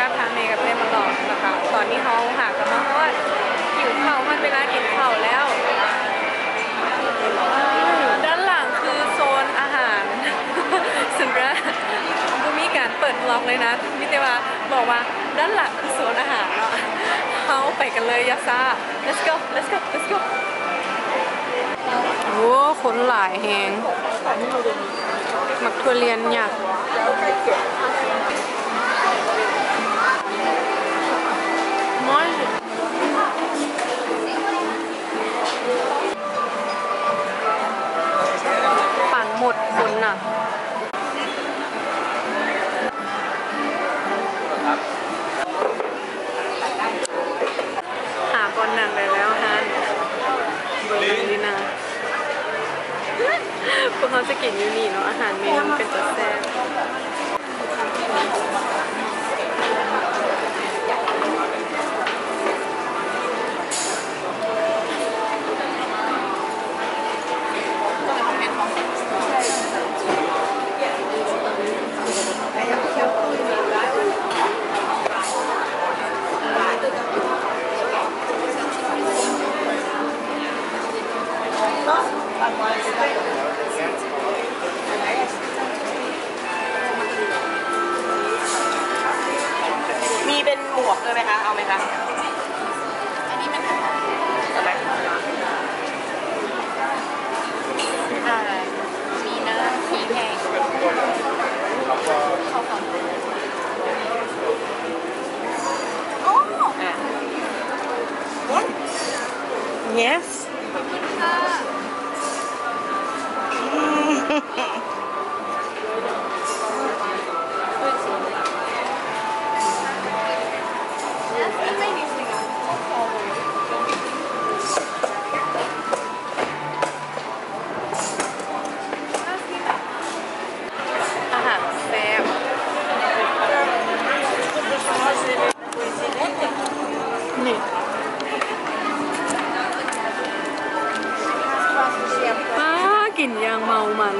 าพาเมย์กับเต้มาหลอกนะคะตอนนี้ห้องค่ะกับมาฮอดหิวข้าวมันเวลากินข้าวแล้วด้านหลังคือโซนอาหารซึ่งก็มีการเปิดบล็อกเลยนะมิเตว่าบอกว่าด้านหลังคือโซนอาหารเนาะเขาไปกันเลยยาซา let's go let's go let's go โอ้คนหลายแหงมักทั่วเรียนเนี่ยม้อยปั่นหมดคนน่ะหาบอลหนังได้แล้วฮะเบอร์ลินาพวกเขาจะกินอยู่นี่เนาะอาหารเมนูเป็นตัวแซ่บมีเป็นหมวกเลยไหมคะเอาไหมคะอันนี้มันเอาไหมมีเนื้อมีแห้งข้าวของโอ้ yes อาหารแซ่บนี่กลิ่นยางเมามัน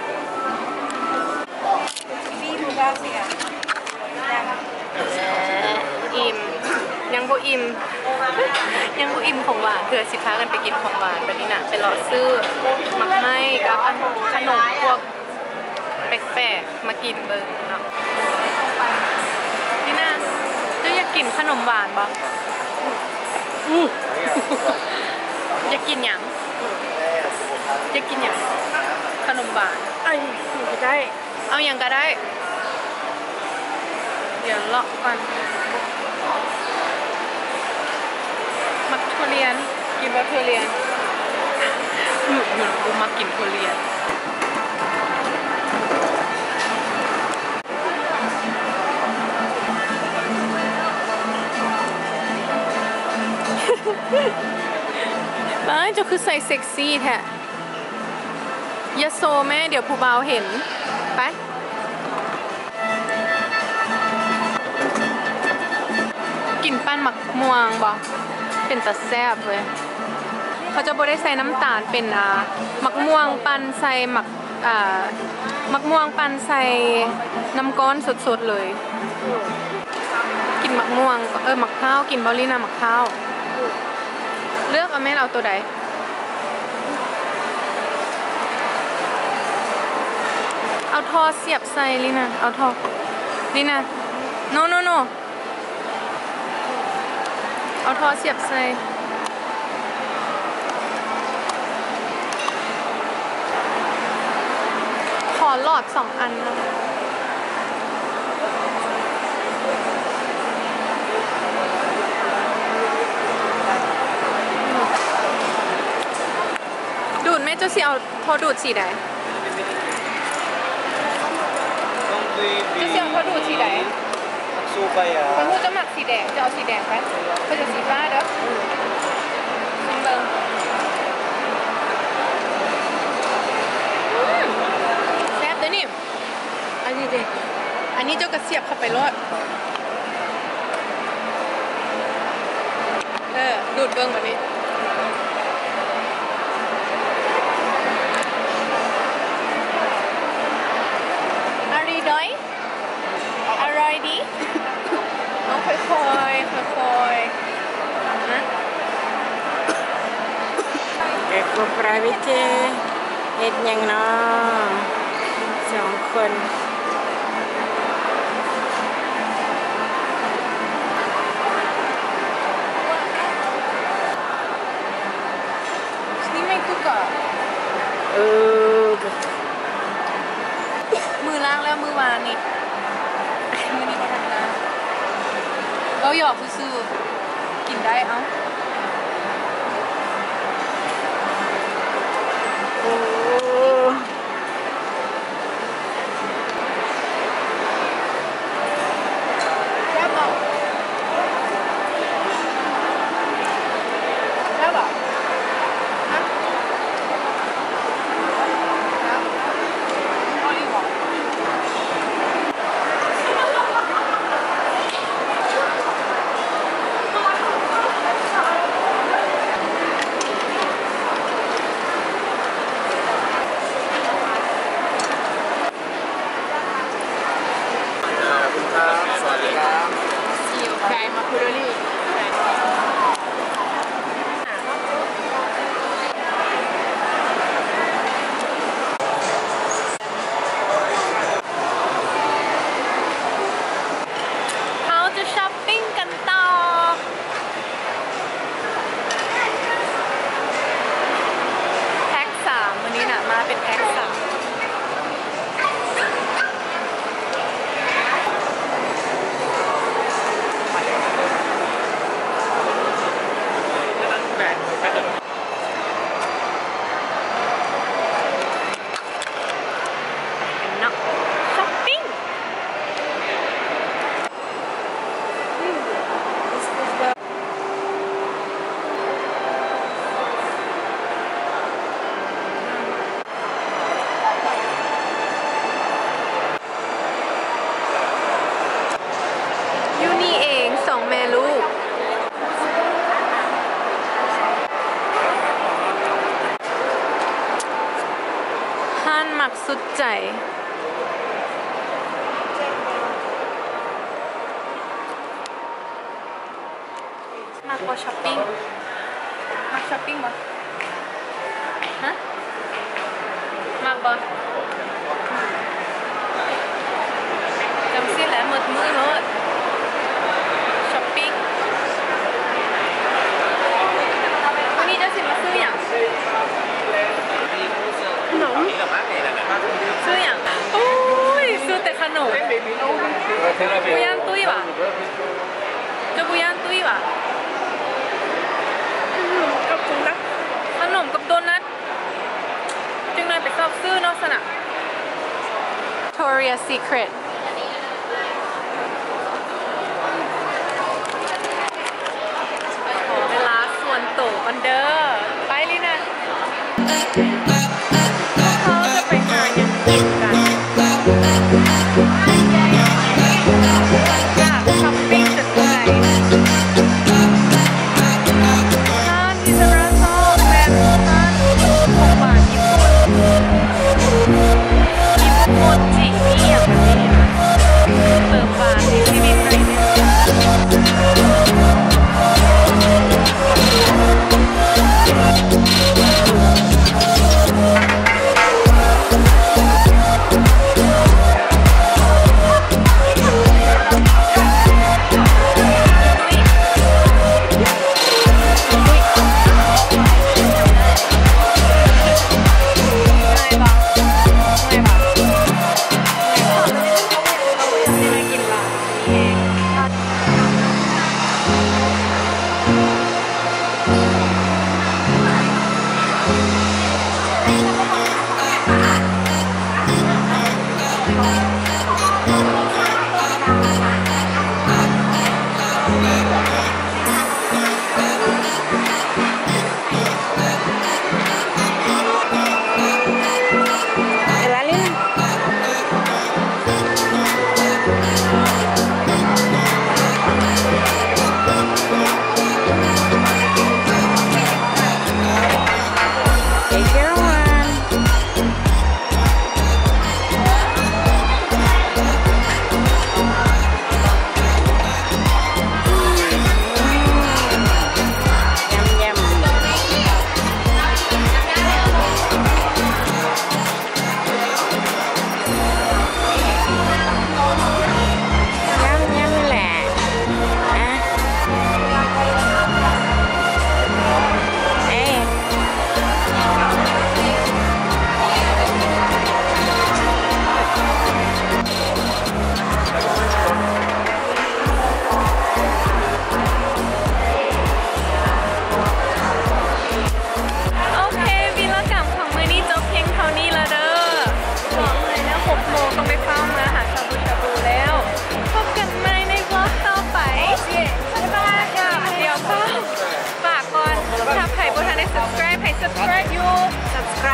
อิ่มยังบ่อิ่มยังบ่อิ่มของหวานเผื่อสิพากันไปกินของหวานไปนี่นะไปหลอดซื้อมักไม้กับขนมพวกแปลกๆมากินเบิ่งเนาะนี่นะจะอยากกินขนมหวานบ่อยากกินหยังอยากกินหยังขนมหวานไอ้ก็ได้เอาอย่างก็ได้เดี๋ยวเลาะก่อนมักทุเรียนกินว่าทุเรียนเหมือนกูมากินทุเรียนไปจะคือใส่เซ็กซี่แท้ยาโซแม่เดี๋ยวผู้บ่าวเห็นไปกินปั้นหมักม่วงบ่เป็นตาแซ่บเลยเขาจะบ่ได้ใส่น้ำตาลเป็นหมักม่วงปั้นใส่หมักม่วงปั้นใส่น้ำก้อนสดๆเลยกินหมักม่วงหมักข้าวกินบอลลี่นะหมักข้าวเลือกเอาแม่เอาตัวใดเอาทอเสียบใส่ลินะเอาทอลินะโนเอาทอเสียบใส่ขอหลอด2 อันนะดูดแม่เจ้าสิเอาทอดูดสีใดจะเสียงเขาดูสีแดงสู้ไปคนพูดจะหมักสีแดงจะเอาสีแดงไหมเขาจะสีฟ้าเด้อเบิ่งแซ่บเด้อนี่อันนี้ดิอันนี้เจ้ากระเสียบเข้าไปรอดดูดเบิ่งแบบนี้อร่อยดีบปราวิเจเฮ็ดหยังเนาะ2 คนนี่ไม่กุกอะมือล้างแล้วมือวานนี่มือนี้มาทำงานเราหยอกซื่อๆกินได้เอ้าเป็นแพ็ค32 แม่ลูกห้านหมักสุดใจมากกว่าช้อปปิ้งมากช้อปปิ้งบ่ฮะมากบ่จำสิแล้วหมดมือเลยช้อปปิ้งวันนี้จะสิมาซื้ออย่างขนมซื้ออย่างโอ้ยซื้อแต่ขนมบุยันตุ้ยว่ะจะบุยันตุ้ยว่ะกับโดนัทขนมกับโดนัทจึงนายไปชอบซื้อนอกสนาม Victoria's Secretเวลาส่วนตัวกันเด้อไปลินะเขาจะไปหาอย่างกินกันอยากช้อปปิ้งจากไหนร้านอิสราโซและร้านของหวานญี่ปุ่นโมจินี่อย่างนี้เติมหวานในชีวิตหน่อยเนี่ย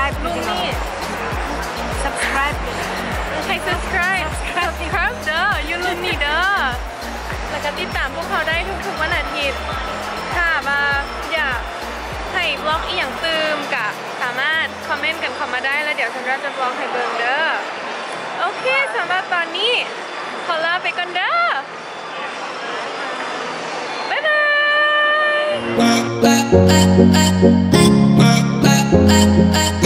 subscribe ลูกนี่ subscribe ใคร subscribe เด้อยูรูนี่เด้อแล้วก็ติดตามพวกเขาได้ทุกๆวันอาทิตย์ถ้ามาอยากให้บล็อกอีกอย่างตืมกะสามารถคอมเมนต์กันเข้ามาได้แล้วเดี๋ยวฉันจะบล็อกให้เบิ่งเด้อโอเคสำหรับตอนนี้ขอลาไปก่อนเด้อบ๊ายบาย